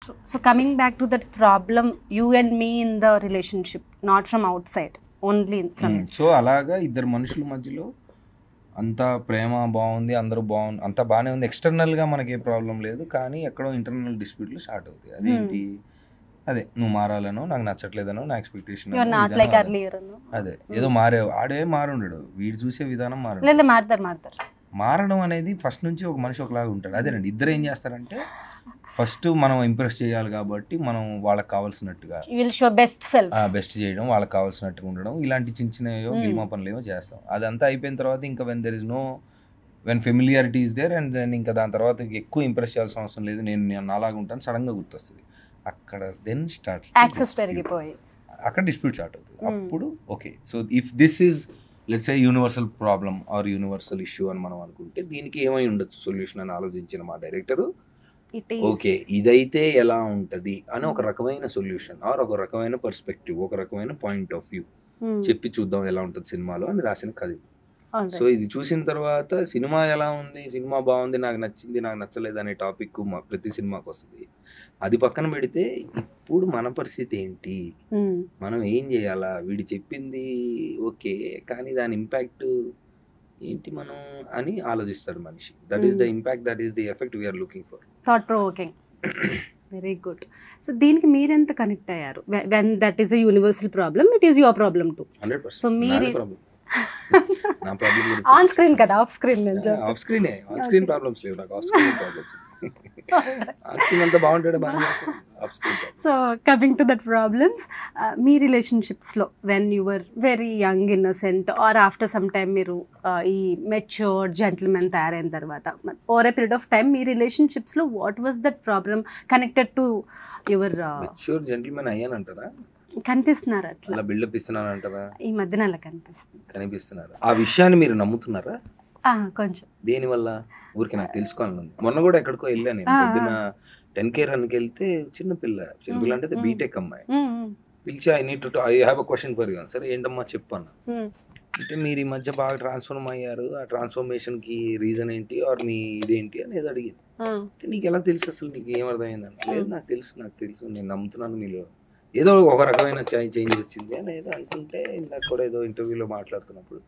So coming back to that problem, you and me in the relationship, not from outside, only from. So అలాగా ఇద్దరు మనుషుల మధ్యలో అంతా ప్రేమ బాగుంది, అందరూ బాగుంది, అంతా బాగానే ఉంది, ఎక్స్టర్నల్గా మనకి ఏ ప్రాబ్లం లేదు, కానీ ఎక్కడో ఇంటర్నల్ డిస్ప్యూట్లు స్టార్ట్ అవుతాయి. అదేంటి, అదే నువ్వు మారాలనో, నాకు నచ్చట్లేదనో, నా ఎక్స్పెక్టేషన్ అదే ఏదో మారేవు, ఆడే మారుండడు, వీడు చూసే విధానం మారడం అనేది ఫస్ట్ నుంచి ఒక మనిషి ఒకలాగా ఉంటాడు. అదేనండి, ఇద్దరు ఏం చేస్తారంటే ఫస్ట్ మనం ఇంప్రెస్ చేయాలి కాబట్టి మనం వాళ్ళకి కావాల్సినట్టుగా బెస్ట్ చేయడం, వాళ్ళకి కావాల్సినట్టుగా ఉండడం, ఇలాంటి చిన్న చిన్నయో గిల్మా పనులు ఏమో చేస్తాం. అదంతా అయిపోయిన తర్వాత ఇంకా when familiarity is there and then ఇంకా దాని తర్వాత ఎక్కువ ఇంప్రెస్ చేయాల్సిన అవసరం లేదు, నేను నాలాగా ఉంటాను, సడన్గా గుర్తొస్తుంది. అక్కడ దెన్ స్టార్ట్స్ అక్కడ డిస్ప్యూట్ స్టార్ట్ అవుతుంది. అప్పుడు okay, so if this is let's say universal problem or universal issue అని మనం అనుకుంటే దీనికి ఏమై ఉండొచ్చు సొల్యూషన్ అని ఆలోచించిన మా డైరెక్టరు, ఓకే ఇదైతే ఎలా ఉంటుంది అని ఒక రకమైన సొల్యూషన్ ఆర్ ఒక రకమైన పర్స్పెక్టివ్, ఒక రకమైన పాయింట్ ఆఫ్ వ్యూ చెప్పి చూద్దాం ఎలా ఉంటుంది సినిమాలో అని రాసిన కథ. సో ఇది చూసిన తర్వాత సినిమా ఎలా ఉంది, సినిమా బాగుంది, నాకు నచ్చింది, నాకు నచ్చలేదు అనే టాపిక్ ప్రతి సినిమాకి వస్తుంది. అది పక్కన పెడితే ఇప్పుడు మన పరిస్థితి ఏంటి, మనం ఏం చేయాలా, వీడు చెప్పింది ఓకే కానీ దాని ఇంపాక్ట్ ఏంటి మనం అని ఆలోచిస్తాడు మనిషి. That is the impact, that is the effect we are looking for. Thought provoking, very good. So దీనికి మీరెంత కనెక్ట్ అయ్యారు? When that is a universal problem, it is your problem too. 100%. So మీరు నా ప్రాబ్లం ఆన్ స్క్రీన్ కదా, off screen off స్క్రీనే, on screen problems లేవు నాకు, off screen problems. On screen అంతా బాగుంటాడు, బాగా off screen. So coming to that problems, మీ రిలేషన్షిప్స్లో when you were very young innocent or after some time మీరు ఈ మెచ్యూర్డ్ జెంటిల్మెన్ తయారైన తర్వాత over a period of time మీ రిలేషన్షిప్స్లో what was that problem connected to your matured gentlemen అయ్యానంటారా? కనిపిస్తున్నారు అట్లా, బిల్డప్ ఇస్తున్నాను అంటారా? ఈ మధ్యన అలా కనిపిస్తున్నారు. ఆ విషయాన్ని మీరు నమ్ముతున్నారా? కొంచెం. దేనివల్ల? ఊరికి నాకు తెలుసుకోవాలని. మొన్న కూడా ఎక్కడికో వెళ్ళాను నేను, పొద్దున 10K రన్కి వెళ్తే చిన్నపిల్ల అంటే బీటెక్ అమ్మాయి పిలిచి I have a question for you. సరే ఏంటమ్మా చెప్పాను అంటే, మీరు ఈ మధ్య బాగా ట్రాన్స్ఫార్మ్ అయ్యారు, ఆ ట్రాన్స్ఫర్మేషన్కి రీజన్ ఏంటి ఆర్ మీ ఇదేంటి అనేది అడిగింది. అంటే నీకు ఎలా తెలుసు, అసలు నీకు ఏమర్థమైందని? లేదు నాకు తెలుసు నేను నమ్ముతున్నాను, మీలో ఏదో ఒక రకమైన చేంజ్ వచ్చింది అని ఏదో అనుకుంటే, ఇందాక కూడా ఏదో ఇంటర్వ్యూలో మాట్లాడుతున్నప్పుడు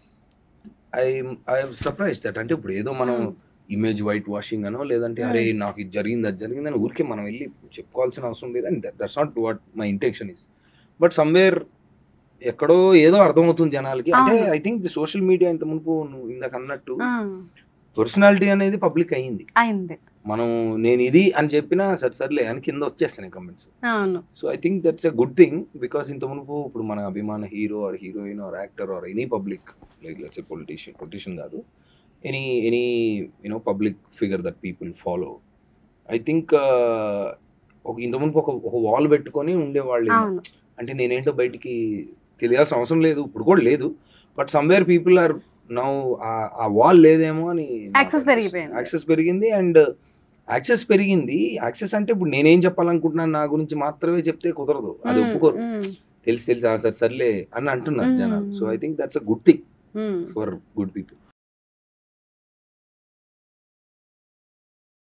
ఐ సర్ప్రైజ్ దట్. అంటే ఇప్పుడు ఏదో మనం ఇమేజ్ వైట్ వాషింగ్ అనో, లేదంటే అరే నాకు ఇది జరిగింది అది జరిగిందని ఊరికే మనం వెళ్ళి చెప్పుకోవాల్సిన అవసరం లేదు. And that's not what my intention is. But somewhere ఎక్కడో ఏదో అర్థమవుతుంది జనాలకి. అంటే I think the social media ఇంత మునుపు నువ్వు ఇందాక అన్నట్టు పర్సనాలిటీ అనేది పబ్లిక్ అయ్యింది. మనం నేను ఇది అని చెప్పినా సర్లే అని కింద వచ్చేస్తాయి comments. So I think that's a good thing, because ఇంత మునుపు ఇప్పుడు మన అభిమాన hero or heroine or actor or any public, like let's say politician కాదు, any public figure that people follow, I think ఇంత మునుపు ఒక వాల్ పెట్టుకొని ఉండేవాళ్ళు. అంటే నేనేంటో బయటికి తెలియాల్సిన అవసరం లేదు, ఇప్పుడు కూడా లేదు, but somewhere people are now ఆ వాల్ లేదేమో అని యాక్సెస్ పెరిగింది. అండ్ యాక్సెస్ అంటే ఇప్పుడు నేనేం చెప్పాలనుకుంటున్నాను నా గురించి మాత్రమే చెప్తే కుదరదు, అది ఒప్పుకోరు. తెలిసి సర్లే అని అంటున్నారు జనాలు. So I think that's a good thing for good people.